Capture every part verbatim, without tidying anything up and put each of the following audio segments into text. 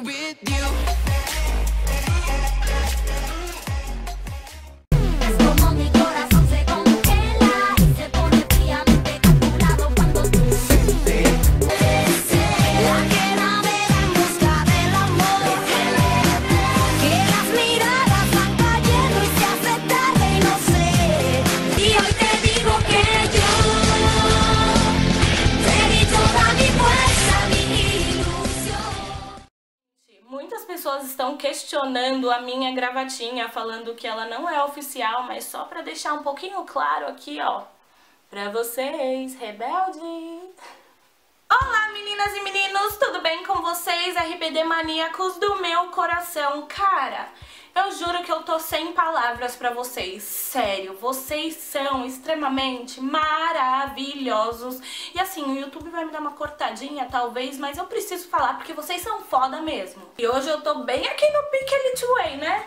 with you. Muitas pessoas estão questionando a minha gravatinha, falando que ela não é oficial, mas só pra deixar um pouquinho claro aqui, ó, pra vocês, rebelde. Olá, meninas e meninos, tudo bem com vocês? R B D maníacos do meu coração. Cara, eu juro que eu tô sem palavras pra vocês, sério, vocês são extremamente maravilhosos. E assim, o YouTube vai me dar uma cortadinha talvez, mas eu preciso falar porque vocês são foda mesmo. E hoje eu tô bem aqui no Pique Elite Way, né?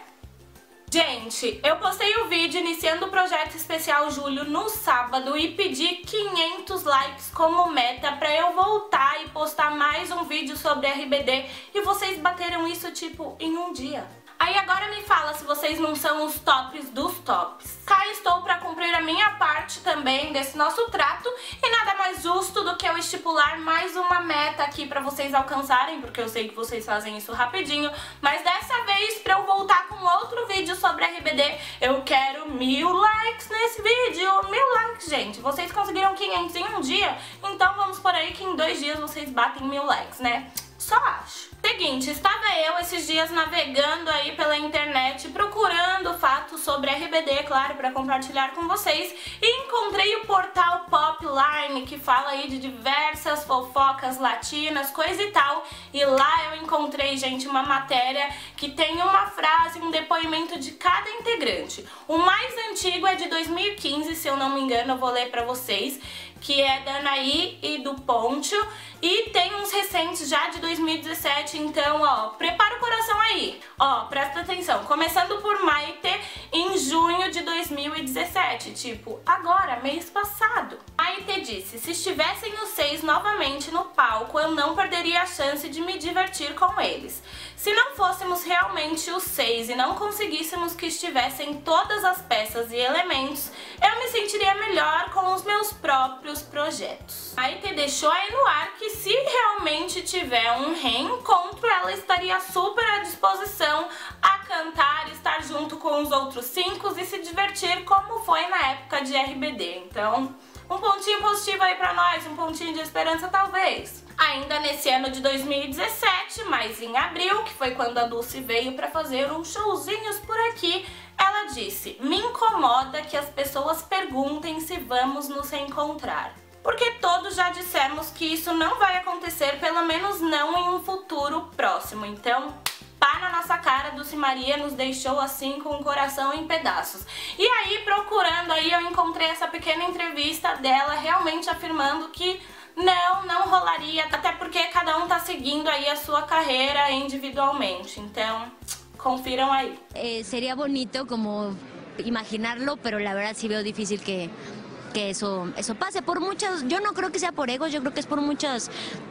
Gente, eu postei o vídeo iniciando o projeto especial Julho no sábado e pedi quinhentos likes como meta pra eu voltar e postar mais um vídeo sobre R B D e vocês bateram isso tipo em um dia. Aí agora me fala se vocês não são os tops dos tops. Cá estou para cumprir a minha parte também desse nosso trato e nada mais justo do que eu estipular mais uma meta aqui para vocês alcançarem, porque eu sei que vocês fazem isso rapidinho, mas dessa vez para eu voltar com outro vídeo sobre R B D, eu quero mil likes nesse vídeo. Mil likes, gente. Vocês conseguiram quinhentos em um dia, então vamos por aí que em dois dias vocês batem mil likes, né? Só acho. Seguinte, estava eu esses dias navegando aí pela internet, procurando fatos sobre R B D, claro, para compartilhar com vocês, e encontrei o portal Popline, que fala aí de diversas fofocas latinas, coisa e tal, e lá eu encontrei, gente, uma matéria que tem uma frase, um depoimento de cada integrante. O mais antigo é de dois mil e quinze, se eu não me engano, eu vou ler pra vocês, que é da Anaí e do Poncho, e tem uns recentes já de dois mil e dezessete, então, ó, prepara o coração aí. Ó, presta atenção, começando por Maite em junho de dois mil e dezessete, tipo, agora, mês passado. Maite disse, se estivessem os seis novamente no palco, eu não perderia a chance de me divertir com eles. Se não fôssemos realmente os seis e não conseguíssemos que estivessem todas as peças e elementos, eu me sentiria melhor com os meus próprios projetos. Maite deixou aí no ar que se realmente tiver um reencontro, ela estaria super à disposição a cantar, estar junto com os outros cinco e se divertir como foi na época de R B D. Então, um pontinho positivo aí pra nós, um pontinho de esperança talvez. Ainda nesse ano de dois mil e dezessete, mas em abril, que foi quando a Dulce veio pra fazer uns showzinhos por aqui, ela disse, me incomoda que as pessoas perguntem se vamos nos reencontrar. Porque todos já dissemos que isso não vai acontecer, pelo menos não em um futuro próximo. Então, pá na nossa cara, Dulce Maria nos deixou assim com o coração em pedaços. E aí, procurando aí, eu encontrei essa pequena entrevista dela realmente afirmando que não, não rolaria, até porque cada um tá seguindo aí a sua carreira individualmente. Então, confiram aí. Eh, sería bonito como imaginarlo, pero la verdad sí veo difícil que, que eso, eso pase. Por muchas, yo no creo que sea por egos, yo creo que es por muchas...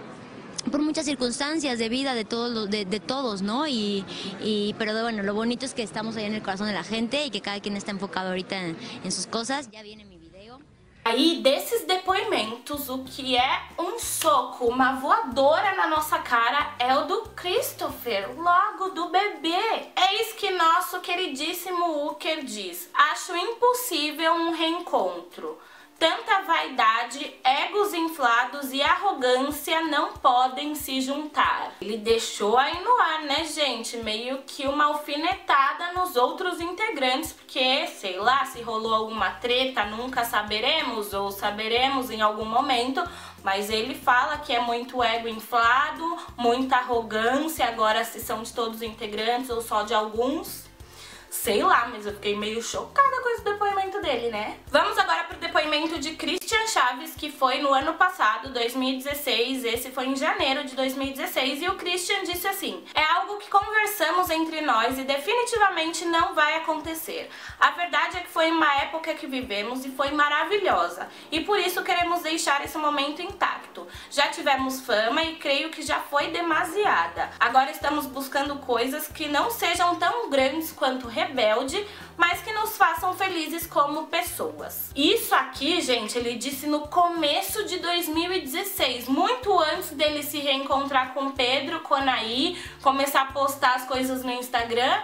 por muchas circunstancias de vida de todos, de, de todos, ¿no? Y, y, pero bueno, lo bonito es que estamos ahí en el corazón de la gente y que cada quien está enfocado ahorita en, en sus cosas. Ya viene mi video. Aí, desses depoimentos, o que é um soco, uma voadora na nossa cara é o do Christopher, logo do bebê. Eis que nosso queridíssimo Uker diz, acho impossível um reencontro. Tanta vaidade, egos inflados e arrogância não podem se juntar. Ele deixou aí no ar, né, gente? Meio que uma alfinetada nos outros integrantes, porque, sei lá, se rolou alguma treta, nunca saberemos, ou saberemos em algum momento, mas ele fala que é muito ego inflado, muita arrogância, agora se são de todos os integrantes ou só de alguns. Sei lá, mas eu fiquei meio chocada com esse depoimento dele, né? Vamos agora pro depoimento de Cris Christian Chaves, que foi no ano passado, dois mil e dezesseis, esse foi em janeiro de dois mil e dezesseis, e o Christian disse assim: é algo que conversamos entre nós e definitivamente não vai acontecer. A verdade é que foi uma época que vivemos e foi maravilhosa, e por isso queremos deixar esse momento intacto. Já tivemos fama e creio que já foi demasiada. Agora estamos buscando coisas que não sejam tão grandes quanto Rebelde, mas que nos façam felizes como pessoas. Isso aqui, gente, ele disse no começo de dois mil e dezesseis, muito antes dele se reencontrar com Pedro, com Anaí, começar a postar as coisas no Instagram.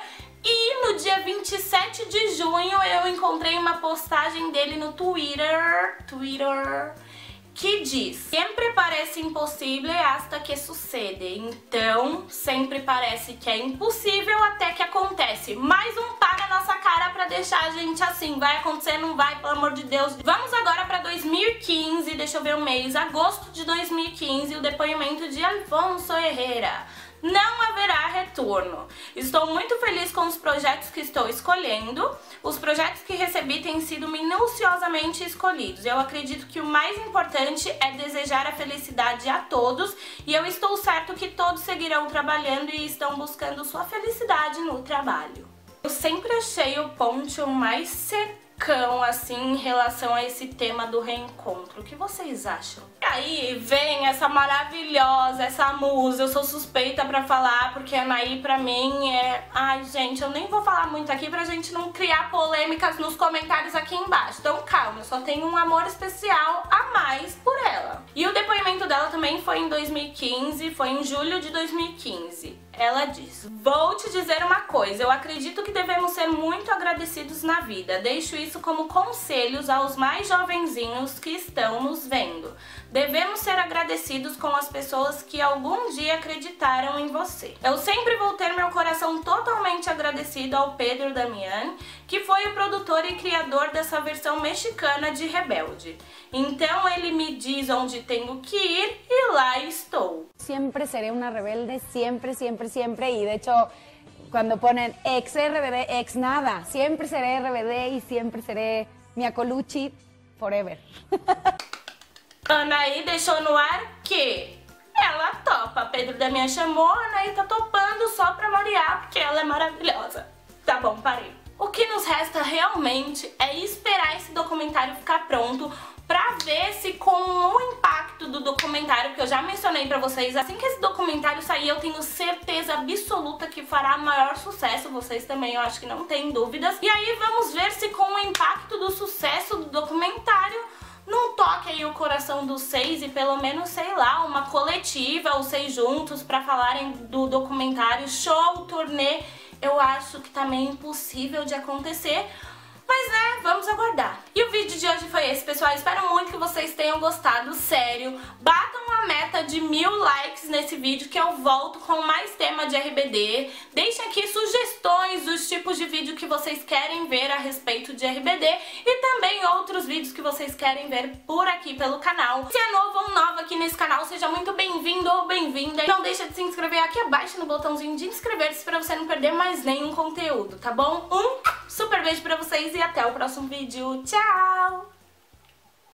E no dia vinte e sete de junho eu encontrei uma postagem dele no Twitter, Twitter, que diz: sempre parece impossível hasta que sucede. Então, sempre parece que é impossível até que acontece. Mais um pá na nossa cara pra deixar a gente assim. Vai acontecer, não vai, pelo amor de Deus. Vamos agora pra dois mil e quinze, deixa eu ver o mês, agosto de dois mil e quinze, o depoimento de Alfonso Herrera. Não haverá retorno. Estou muito feliz com os projetos que estou escolhendo. Os projetos que recebi têm sido minuciosamente escolhidos. Eu acredito que o mais importante é desejar a felicidade a todos, e eu estou certo que todos seguirão trabalhando e estão buscando sua felicidade no trabalho. Eu sempre achei o Poncho mais secão assim em relação a esse tema do reencontro. O que vocês acham? E aí vem essa maravilhosa, essa musa. Eu sou suspeita pra falar, porque a Anaí pra mim é... Ai, gente, eu nem vou falar muito aqui pra gente não criar polêmicas nos comentários aqui embaixo. Então calma, eu só tenho um amor especial a mais por ela. E o depoimento dela também foi em dois mil e quinze, foi em julho de dois mil e quinze. Ela diz: vou te dizer uma coisa, eu acredito que devemos ser muito agradecidos na vida. Deixo isso como conselhos aos mais jovenzinhos que estão nos vendo. Devemos ser agradecidos com as pessoas que algum dia acreditaram em você. Eu sempre vou ter meu coração totalmente agradecido ao Pedro Damián, que foi o produtor e criador dessa versão mexicana de Rebelde. Então ele me diz onde tenho que ir e lá estou. Siempre seré una rebelde, siempre, siempre, siempre. Y de hecho, cuando ponen ex R B D, ex nada, siempre seré R B D y siempre seré Mia Colucci forever. Anaí deixou no ar que ela topa. Pedro Damián chamou, a Anaí tá topando só pra variar, porque ela é maravilhosa. Tá bom, parei. O que nos resta realmente é esperar esse documentário ficar pronto pra ver se, com o impacto do documentário que eu já mencionei pra vocês, assim que esse documentário sair, eu tenho certeza absoluta que fará maior sucesso. Vocês também, eu acho que não tem dúvidas. E aí vamos ver se, com o impacto do sucesso do documentário, não toque aí o coração dos seis e pelo menos, sei lá, uma coletiva, os seis juntos, pra falarem do documentário, show, turnê. Eu acho que tá meio impossível de acontecer, mas né, vamos aguardar. E o vídeo de hoje foi esse, pessoal. Espero muito que vocês tenham gostado, sério. Batam a meta de mil likes nesse vídeo, que eu volto com mais tema de R B D. Deixem aqui sugestões dos tipos de vídeo que vocês querem ver a respeito de R B D e também outros vídeos que vocês querem ver por aqui pelo canal. Se é novo ou nova aqui nesse canal, seja muito bem-vindo ou bem-vinda. Não deixa de se inscrever aqui abaixo no botãozinho de inscrever-se pra você não perder mais nenhum conteúdo, tá bom? Um super beijo pra vocês e até o próximo vídeo. Tchau!